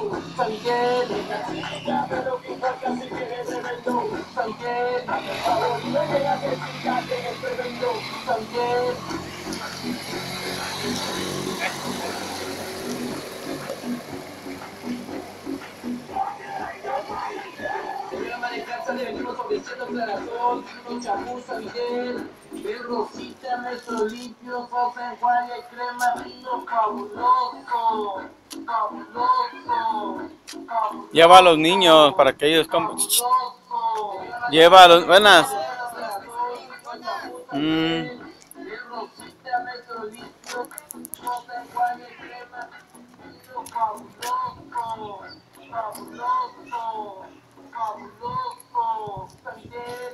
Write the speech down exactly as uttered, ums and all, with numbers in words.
También, pero quizás casi que tremendo. También, favorito de la vecindad que es tremendo. También. Señora Maricarza, le venimos ofreciendo aclaración, unos chamuza, Miguel, el Rosita, Nuestro Limpio, sopa, enjuague, crema, vino fabuloso, fabuloso, fabuloso. Lleva a los niños para que ellos tomen. Fabuloso. Lleva a los... Buenas. Mm. El Rosita, Nuestro Limpio, sopa, enjuague, crema, vino fabuloso, fabuloso. Fabuloso, también,